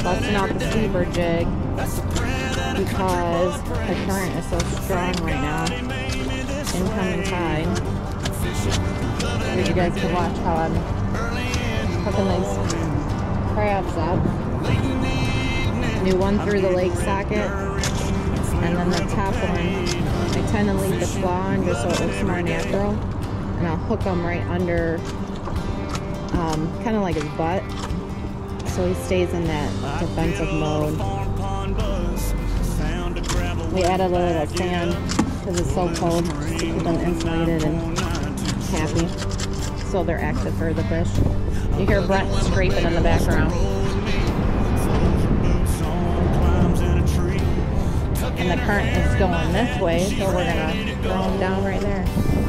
busting out the sleeper jig because the current is so strong right now. Incoming tide. So you guys can watch how I'm hooking these crabs up. New one through the lake socket, and then the top one, I tend to leave the claw on just so it looks more natural, and I'll hook them right under, kind of like his butt, so he stays in that defensive mode. We added a little fan because it's so cold to keep them insulated and happy, so they're active for the fish. You hear Brent scraping in the background. And the current is going this way, so we're gonna throw them down right there.